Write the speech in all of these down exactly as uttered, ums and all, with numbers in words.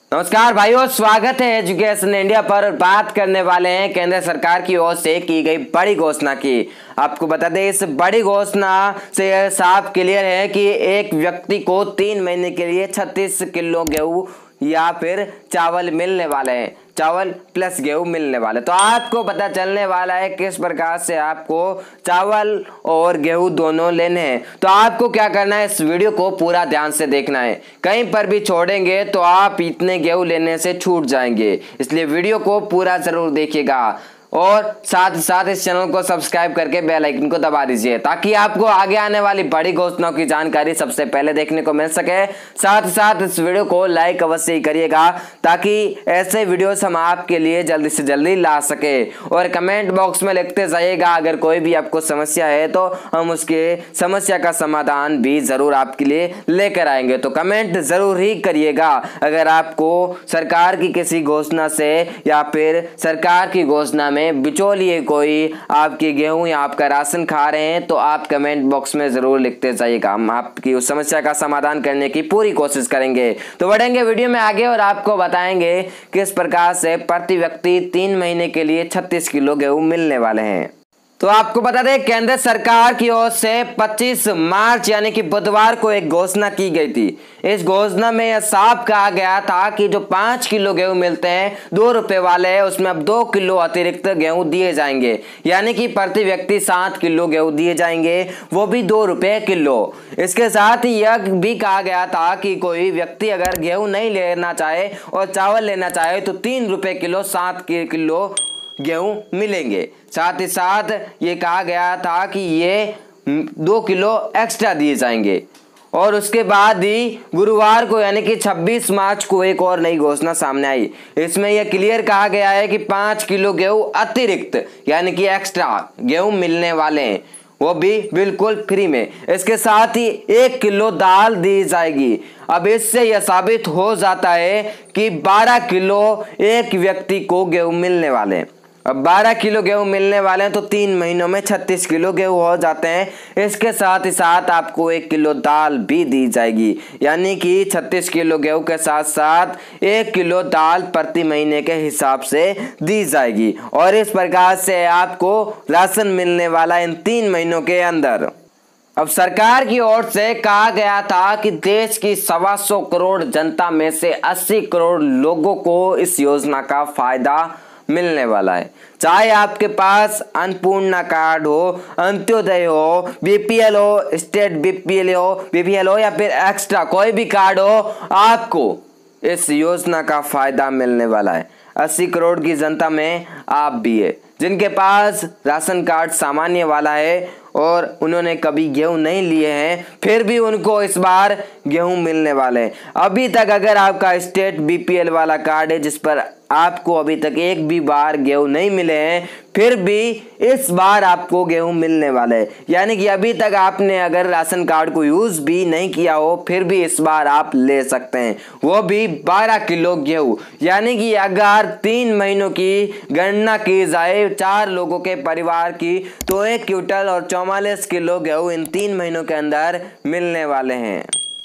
नमस्कार भाइयों, स्वागत है एजुकेशन इंडिया पर। बात करने वाले हैं केंद्र सरकार की ओर से की गई बड़ी घोषणा की। आपको बता दें, इस बड़ी घोषणा से यह साफ क्लियर है कि एक व्यक्ति को तीन महीने के लिए छत्तीस किलो गेहूं या फिर चावल मिलने वाले हैं, चावल प्लस गेहूं मिलने वाले। तो आपको पता चलने वाला है किस प्रकार से आपको चावल और गेहूं दोनों लेने हैं। तो आपको क्या करना है, इस वीडियो को पूरा ध्यान से देखना है। कहीं पर भी छोड़ेंगे तो आप इतने गेहूं लेने से छूट जाएंगे, इसलिए वीडियो को पूरा जरूर देखिएगा और साथ साथ इस चैनल को सब्सक्राइब करके बेल आइकन को दबा दीजिए ताकि आपको आगे आने वाली बड़ी घोषणाओं की जानकारी सबसे पहले देखने को मिल सके। साथ साथ इस वीडियो को लाइक अवश्य ही करिएगा ताकि ऐसे वीडियोस हम आपके लिए जल्दी से जल्दी ला सके। और कमेंट बॉक्स में लिखते जाइएगा, अगर कोई भी आपको समस्या है तो हम उसके समस्या का समाधान भी जरूर आपके लिए लेकर आएंगे। तो कमेंट जरूर ही करिएगा अगर आपको सरकार की किसी घोषणा से या फिर सरकार की घोषणा में बिचौलिए कोई आपके गेहूं या आपका राशन खा रहे हैं तो आप कमेंट बॉक्स में जरूर लिखते जाइएगा। हम आपकी उस समस्या का समाधान करने की पूरी कोशिश करेंगे। तो बढ़ेंगे वीडियो में आगे और आपको बताएंगे किस प्रकार से प्रति व्यक्ति तीन महीने के लिए छत्तीस किलो गेहूं मिलने वाले हैं। तो आपको बता दें, केंद्र सरकार की ओर से पच्चीस मार्च यानी कि बुधवार को एक घोषणा की गई थी। इस घोषणा में यह साफ कहा गया था कि जो पांच किलो गेहूं मिलते हैं दो रुपए वाले, उसमें अब दो किलो अतिरिक्त गेहूं दिए जाएंगे, यानी कि प्रति व्यक्ति सात किलो गेहूं दिए जाएंगे, वो भी दो रुपए किलो। इसके साथ ही यह भी कहा गया था कि कोई व्यक्ति अगर गेहूं नहीं लेना चाहे और चावल लेना चाहे तो तीन रुपए किलो सात किलो गेहूं मिलेंगे। साथ ही साथ ये कहा गया था कि ये दो किलो एक्स्ट्रा दिए जाएंगे। और उसके बाद ही गुरुवार को यानी कि छब्बीस मार्च को एक और नई घोषणा सामने आई। इसमें यह क्लियर कहा गया है कि पांच किलो गेहूं अतिरिक्त यानी कि एक्स्ट्रा गेहूं मिलने वाले हैं, वो भी बिल्कुल फ्री में। इसके साथ ही एक किलो दाल दी जाएगी। अब इससे यह साबित हो जाता है कि बारह किलो एक व्यक्ति को गेहूं मिलने वाले हैं। अब बारह किलो गेहूं मिलने वाले हैं तो तीन महीनों में छत्तीस किलो गेहूं हो जाते हैं। इसके साथ ही साथ आपको एक किलो दाल भी दी जाएगी, यानी कि छत्तीस किलो गेहूं के साथ साथ एक किलो दाल प्रति महीने के हिसाब से दी जाएगी। और इस प्रकार से आपको राशन मिलने वाला इन तीन महीनों के अंदर। अब सरकार की ओर से कहा गया था कि देश की सवा सौ करोड़ जनता में से अस्सी करोड़ लोगों को इस योजना का फायदा मिलने वाला है। चाहे आपके पास अन्नपूर्णा कार्ड हो, अंत्योदय हो, बीपीएल हो, स्टेट बीपीएल हो बीपीएल हो या फिर एक्स्ट्रा कोई भी कार्ड हो, आपको इस योजना का फायदा मिलने वाला है। अस्सी करोड़ की जनता में आप भी है जिनके पास राशन कार्ड सामान्य वाला है और उन्होंने कभी गेहूं नहीं लिए हैं, फिर भी उनको इस बार गेहूं मिलने वाले हैं। अभी तक अगर आपका स्टेट बीपीएल वाला कार्ड है जिस पर आपको अभी तक एक भी बार गेहूं नहीं मिले हैं, फिर भी इस बार आपको गेहूं मिलने वाले हैं। यानी कि अभी तक आपने अगर राशन कार्ड को यूज भी नहीं किया हो फिर भी इस बार आप ले सकते हैं, वो भी बारह किलो गेहूं। यानी कि अगर तीन महीनों की गणना की जाए चार लोगों के परिवार की तो एक क्विंटल और चौवालीस किलो गेहूं इन तीन महीनों के अंदर मिलने वाले हैं।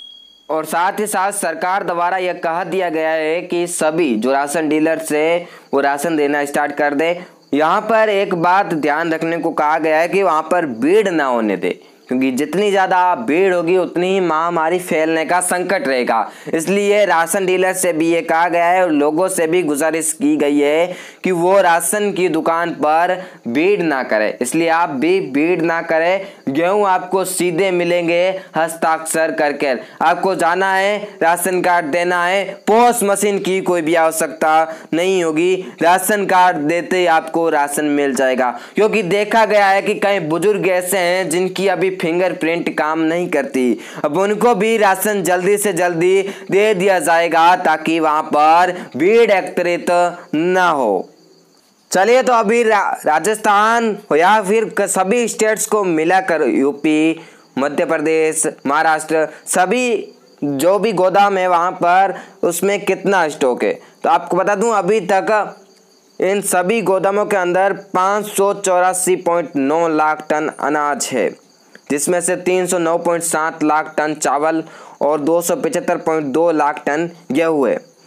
और साथ ही साथ सरकार द्वारा यह कहा दिया गया है कि सभी जो राशन डीलर से वो राशन देना स्टार्ट कर दे। यहाँ पर एक बात ध्यान रखने को कहा गया है कि वहाँ पर भीड़ ना होने दे, क्योंकि जितनी ज़्यादा भीड़ होगी उतनी ही महामारी फैलने का संकट रहेगा। इसलिए राशन डीलर से भी ये कहा गया है और लोगों से भी गुजारिश की गई है कि वो राशन की दुकान पर भीड़ ना करें। इसलिए आप भी भीड़ ना करें। गेहूं आपको सीधे मिलेंगे हस्ताक्षर करके। आपको जाना है, राशन कार्ड देना है, पोस्ट मशीन की कोई भी आवश्यकता नहीं होगी। राशन कार्ड देते ही आपको राशन मिल जाएगा, क्योंकि देखा गया है कि कई बुजुर्ग ऐसे हैं जिनकी अभी फिंगरप्रिंट काम नहीं करती। अब उनको भी राशन जल्दी से जल्दी दे दिया जाएगा ताकि वहां पर भीड़ एकत्रित ना हो। चलिए, तो अभी रा, राजस्थान या फिर सभी स्टेट्स को मिलाकर यूपी, मध्य प्रदेश, महाराष्ट्र सभी जो भी गोदाम है वहां पर उसमें कितना स्टॉक है। तो आपको बता दूं, अभी तक इन सभी गोदामों के अंदर पाँच सौ चौरासी पॉइंट नौ लाख टन अनाज है, जिसमें से तीन सौ नौ पॉइंट सात लाख टन चावल और दो सौ पचहत्तर पॉइंट दो लाख टन गेहूं है।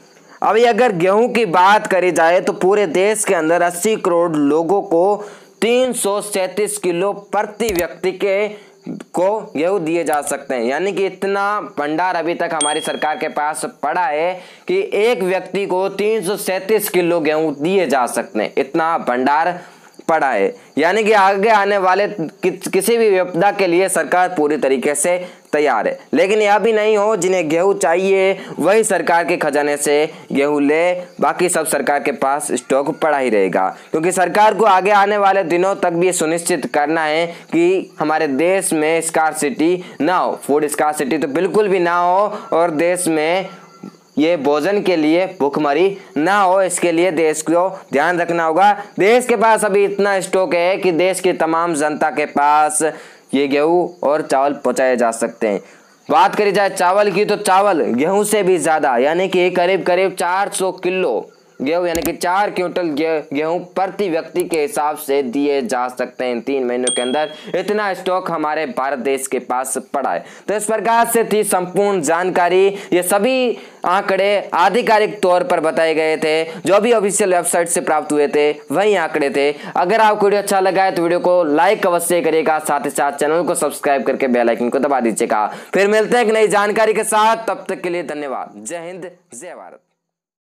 अभी अगर गेहूं की बात करी जाए तो पूरे देश के अंदर अस्सी करोड़ लोगों को तीन सौ सैंतीस किलो प्रति व्यक्ति के को गेहूं दिए जा सकते हैं। यानी कि इतना भंडार अभी तक हमारी सरकार के पास पड़ा है कि एक व्यक्ति को तीन सौ सैंतीस किलो गेहूं दिए जा सकते हैं, इतना भंडार पड़ा है। यानी कि आगे आने वाले कि, किसी भी विपदा के लिए सरकार पूरी तरीके से तैयार है। लेकिन यह भी नहीं हो जिन्हें गेहूं चाहिए वही सरकार के खजाने से गेहूं ले, बाकी सब सरकार के पास स्टॉक पड़ा ही रहेगा, क्योंकि सरकार को आगे आने वाले दिनों तक भी सुनिश्चित करना है कि हमारे देश में स्कार्सिटी ना हो, फूड स्कार्सिटी तो बिल्कुल भी ना हो, और देश में ये भोजन के लिए भूखमरी ना हो, इसके लिए देश को ध्यान रखना होगा। देश के पास अभी इतना स्टॉक है कि देश की तमाम जनता के पास ये गेहूं और चावल पहुंचाए जा सकते हैं। बात करी जाए चावल की तो चावल गेहूं से भी ज़्यादा, यानी कि करीब करीब चार सौ किलो गेहूं यानी कि चार क्विंटल गेहूं प्रति व्यक्ति के हिसाब से दिए जा सकते हैं तीन महीनों के अंदर। इतना स्टॉक हमारे भारत देश के पास पड़ा है। तो इस प्रकार से थी संपूर्ण जानकारी। ये सभी आंकड़े आधिकारिक तौर पर बताए गए थे, जो भी ऑफिशियल वेबसाइट से प्राप्त हुए थे वही आंकड़े थे। अगर आपको वीडियो अच्छा लगा है तो वीडियो को लाइक अवश्य करिएगा, साथ ही साथ चैनल को सब्सक्राइब करके बेल आइकन को दबा दीजिएगा। फिर मिलते हैं एक नई जानकारी के साथ, तब तक के लिए धन्यवाद। जय हिंद, जय भारत।